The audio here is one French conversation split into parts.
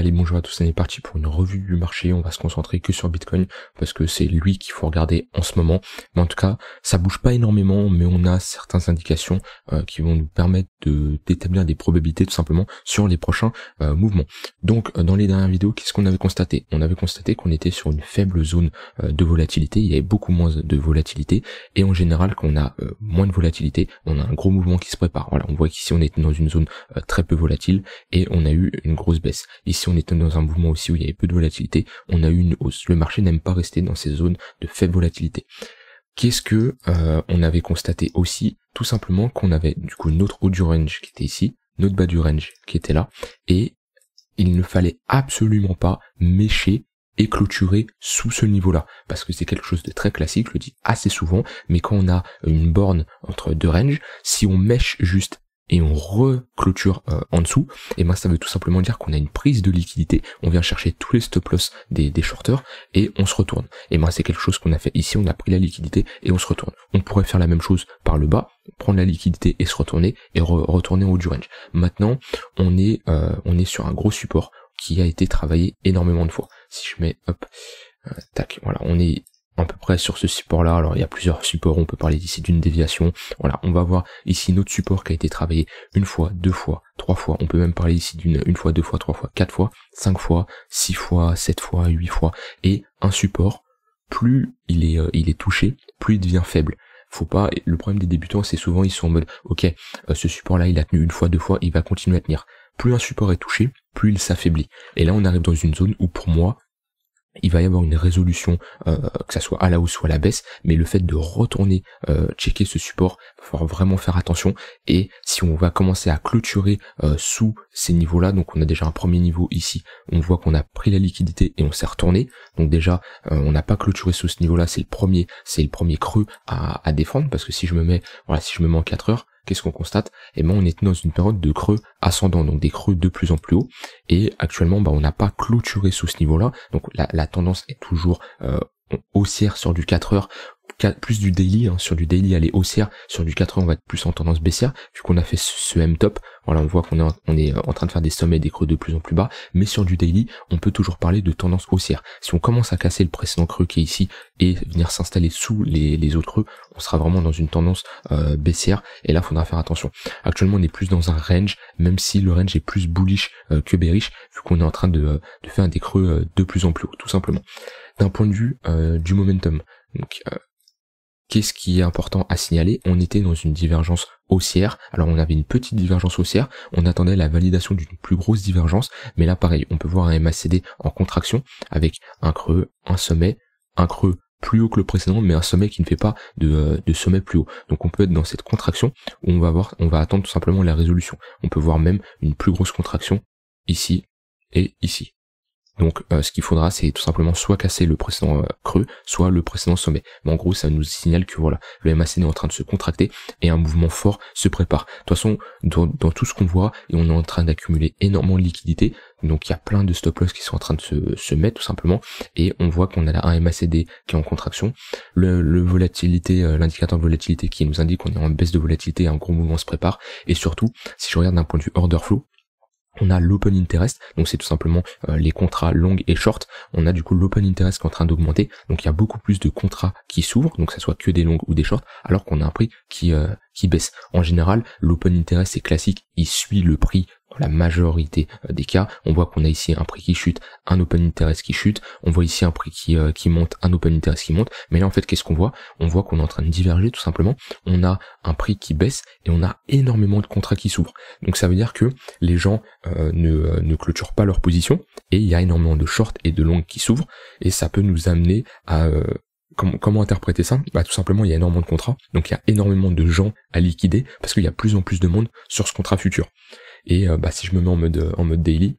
Allez, bonjour à tous, on est parti pour une revue du marché, on va se concentrer que sur Bitcoin parce que c'est lui qu'il faut regarder en ce moment. Mais en tout cas, ça bouge pas énormément, mais on a certaines indications qui vont nous permettre d'établir des probabilités tout simplement sur les prochains mouvements. Donc dans les dernières vidéos, qu'est-ce qu'on avait constaté? On avait constaté qu'on était sur une faible zone de volatilité, il y avait beaucoup moins de volatilité, et en général quand on a moins de volatilité, on a un gros mouvement qui se prépare. Voilà, on voit qu'ici on était dans une zone très peu volatile et on a eu une grosse baisse. Ici on était dans un mouvement aussi où il y avait peu de volatilité, on a eu une hausse. Le marché n'aime pas rester dans ces zones de faible volatilité. Qu'est-ce que on avait constaté aussi? Tout simplement qu'on avait du coup notre haut du range qui était ici, notre bas du range qui était là, et il ne fallait absolument pas mécher et clôturer sous ce niveau-là, parce que c'est quelque chose de très classique, je le dis assez souvent, mais quand on a une borne entre deux ranges, si on mèche juste et on reclôture en dessous, et ben ça veut tout simplement dire qu'on a une prise de liquidité, on vient chercher tous les stop loss des shorters et on se retourne. Et ben c'est quelque chose qu'on a fait ici, on a pris la liquidité et on se retourne. On pourrait faire la même chose par le bas, prendre la liquidité et se retourner et retourner en haut du range. Maintenant, on est sur un gros support qui a été travaillé énormément de fois. Si je mets hop, tac, voilà, on est à peu près sur ce support là. Alors il y a plusieurs supports, on peut parler ici d'une déviation. Voilà, on va voir ici notre support qui a été travaillé une fois, deux fois, trois fois. On peut même parler ici d'une une fois, deux fois, trois fois, quatre fois, cinq fois, six fois, sept fois, huit fois. Et un support, plus il est touché, plus il devient faible. Faut pas, le problème des débutants, c'est souvent ils sont en mode ok, ce support là il a tenu une fois, deux fois, il va continuer à tenir. Plus un support est touché, plus il s'affaiblit. Et là on arrive dans une zone où pour moi il va y avoir une résolution, que ça soit à la hausse ou à la baisse, mais le fait de retourner checker ce support, il va falloir vraiment faire attention. Et si on va commencer à clôturer sous ces niveaux-là, donc on a déjà un premier niveau ici, on voit qu'on a pris la liquidité et on s'est retourné, donc déjà on n'a pas clôturé sous ce niveau-là, c'est le premier creux à défendre, parce que si je me mets en 4 heures, qu'est-ce qu'on constate? Eh ben on est dans une période de creux ascendant, donc des creux de plus en plus haut, et actuellement on n'a pas clôturé sous ce niveau-là, donc la tendance est toujours haussière sur du 4 heures, plus du daily, sur du daily elle est haussière, sur du 4 heures on va être plus en tendance baissière, vu qu'on a fait ce M-top, voilà on voit qu'on est en train de faire des sommets et des creux de plus en plus bas, mais sur du daily on peut toujours parler de tendance haussière. Si on commence à casser le précédent creux qui est ici et venir s'installer sous les autres creux, on sera vraiment dans une tendance baissière, et là il faudra faire attention. Actuellement on est plus dans un range, même si le range est plus bullish que bearish, vu qu'on est en train de faire des creux de plus en plus haut, tout simplement. D'un point de vue du momentum, donc qu'est-ce qui est important à signaler? On était dans une divergence haussière, alors on avait une petite divergence haussière, on attendait la validation d'une plus grosse divergence, mais là pareil, on peut voir un MACD en contraction, avec un creux, un sommet, un creux plus haut que le précédent, mais un sommet qui ne fait pas de sommet plus haut. Donc on peut être dans cette contraction où on va attendre tout simplement la résolution. On peut voir même une plus grosse contraction ici et ici. Donc ce qu'il faudra, c'est tout simplement soit casser le précédent creux, soit le précédent sommet. Mais en gros, ça nous signale que voilà, le MACD est en train de se contracter et un mouvement fort se prépare. De toute façon, dans tout ce qu'on voit, et on est en train d'accumuler énormément de liquidités, donc il y a plein de stop loss qui sont en train de se mettre tout simplement, et on voit qu'on a là un MACD qui est en contraction, l'indicateur de volatilité qui nous indique qu'on est en baisse de volatilité, un gros mouvement se prépare, et surtout, si je regarde d'un point de vue order flow, on a l'open interest, donc c'est tout simplement les contrats long et short. On a du coup l'open interest qui est en train d'augmenter, donc il y a beaucoup plus de contrats qui s'ouvrent, donc ça soit que des longs ou des shorts, alors qu'on a un prix qui baisse. En général, l'open interest c'est classique, il suit le prix dans la majorité des cas. On voit qu'on a ici un prix qui chute, un open interest qui chute, on voit ici un prix qui monte, un open interest qui monte, mais là en fait qu'est-ce qu'on voit? On voit qu'on est en train de diverger tout simplement, on a un prix qui baisse et on a énormément de contrats qui s'ouvrent. Donc ça veut dire que les gens ne clôturent pas leur position, et il y a énormément de shorts et de longs qui s'ouvrent, et ça peut nous amener à comment interpréter ça? Bah tout simplement il y a énormément de contrats, donc il y a énormément de gens à liquider, parce qu'il y a plus en plus de monde sur ce contrat futur. Et si je me mets en mode daily,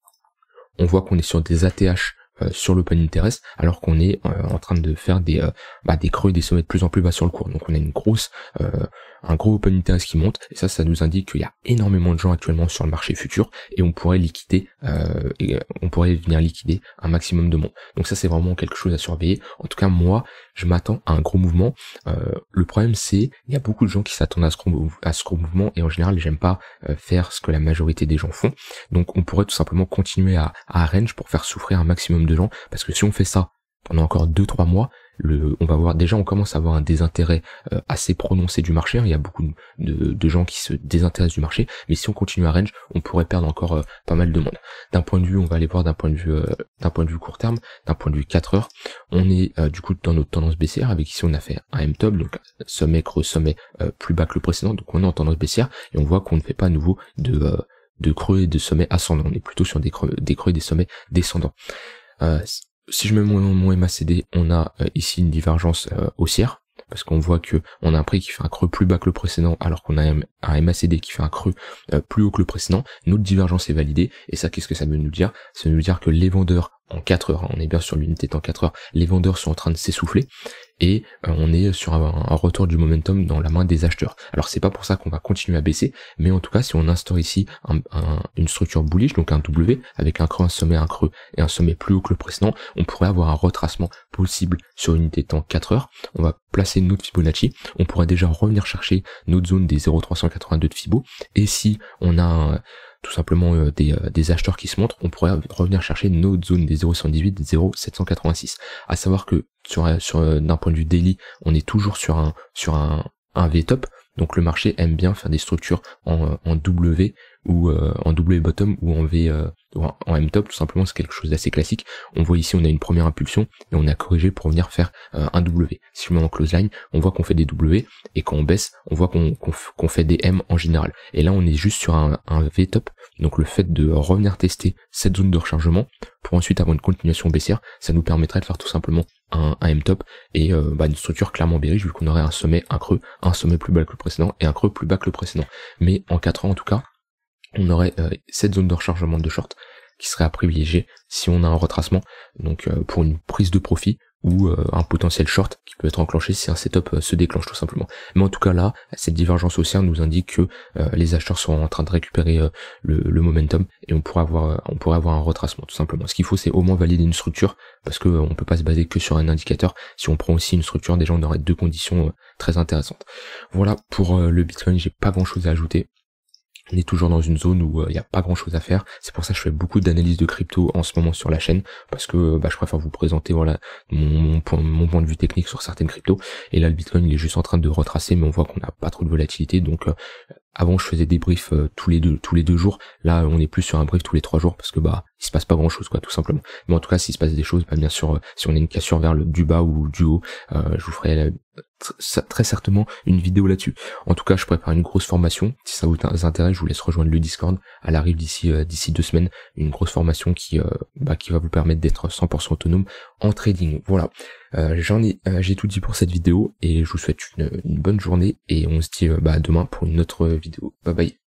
on voit qu'on est sur des ATH sur l'open interest, alors qu'on est en train de faire des creux et des sommets de plus en plus bas sur le cours. Donc on a un gros open interest qui monte, et ça nous indique qu'il y a énormément de gens actuellement sur le marché futur, et on pourrait liquider, on pourrait venir liquider un maximum de monde. Donc ça c'est vraiment quelque chose à surveiller. En tout cas moi je m'attends à un gros mouvement. Le problème c'est il y a beaucoup de gens qui s'attendent à ce gros mouvement, et en général j'aime pas faire ce que la majorité des gens font. Donc on pourrait tout simplement continuer à range pour faire souffrir un maximum de gens, parce que si on fait ça pendant encore 2-3 mois, on va voir, déjà on commence à avoir un désintérêt assez prononcé du marché, il y a beaucoup de gens qui se désintéressent du marché, mais si on continue à range, on pourrait perdre encore pas mal de monde. D'un point de vue, on va aller voir d'un point de vue court terme, d'un point de vue 4 heures, on est du coup dans notre tendance baissière, avec ici on a fait un M-top, donc sommet creux, sommet plus bas que le précédent, donc on est en tendance baissière, et on voit qu'on ne fait pas à nouveau de creux et de sommets ascendants, on est plutôt sur des creux et des sommets descendants. Si je mets mon MACD, on a ici une divergence haussière, parce qu'on voit que on a un prix qui fait un creux plus bas que le précédent, alors qu'on a un MACD qui fait un creux plus haut que le précédent. Notre divergence est validée, et ça, qu'est-ce que ça veut nous dire? Ça veut nous dire que les vendeurs en 4 heures, on est bien sur l'unité en 4 heures, les vendeurs sont en train de s'essouffler, et on est sur un retour du momentum dans la main des acheteurs. Alors c'est pas pour ça qu'on va continuer à baisser, mais en tout cas si on instaure ici une structure bullish, donc un W, avec un creux, un sommet et un sommet plus haut que le précédent, on pourrait avoir un retracement possible sur l'unité temps 4 heures. On va placer notre Fibonacci, on pourrait déjà revenir chercher notre zone des 0,382 de Fibo, et si on a tout simplement des acheteurs qui se montrent, on pourrait revenir chercher notre zone des 0,118, des 0,786. À savoir que d'un point de vue daily, on est toujours sur un V-top, donc le marché aime bien faire des structures en W ou en W bottom ou en M-top, tout simplement c'est quelque chose d'assez classique. On voit ici on a une première impulsion et on a corrigé pour venir faire un W. Si on met en close line, on voit qu'on fait des W, et quand on baisse, on voit qu'on fait des M en général. Et là on est juste sur un V-top, donc le fait de revenir tester cette zone de rechargement pour ensuite avoir une continuation baissière, ça nous permettrait de faire tout simplement un M-top et une structure clairement bearish, vu qu'on aurait un sommet, un creux, un sommet plus bas que le précédent et un creux plus bas que le précédent. Mais en 4 ans en tout cas, on aurait cette zone de rechargement de short qui serait à privilégier si on a un retracement, donc pour une prise de profit ou un potentiel short qui peut être enclenché si un setup se déclenche tout simplement. Mais en tout cas là, cette divergence haussière nous indique que les acheteurs sont en train de récupérer le momentum, et on pourrait avoir un retracement tout simplement. Ce qu'il faut, c'est au moins valider une structure, parce que on peut pas se baser que sur un indicateur. Si on prend aussi une structure, déjà on aurait deux conditions très intéressantes. Voilà pour le Bitcoin, j'ai pas grand chose à ajouter. On est toujours dans une zone où il n'y a pas grand chose à faire. C'est pour ça que je fais beaucoup d'analyses de crypto en ce moment sur la chaîne, parce que je préfère vous présenter voilà mon point de vue technique sur certaines cryptos. Et là le Bitcoin il est juste en train de retracer, mais on voit qu'on n'a pas trop de volatilité. Donc avant je faisais des briefs tous les deux jours. Là on est plus sur un brief tous les 3 jours, parce que il se passe pas grand chose quoi, tout simplement. Mais en tout cas s'il se passe des choses, bien sûr si on a une cassure vers du bas ou du haut, je vous ferai très certainement une vidéo là-dessus. En tout cas je prépare une grosse formation, si ça vous intéresse je vous laisse rejoindre le Discord, elle arrive d'ici 2 semaines, une grosse formation qui va vous permettre d'être 100% autonome en trading. Voilà, j'ai tout dit pour cette vidéo, et je vous souhaite une bonne journée, et on se dit demain pour une autre vidéo. Bye bye.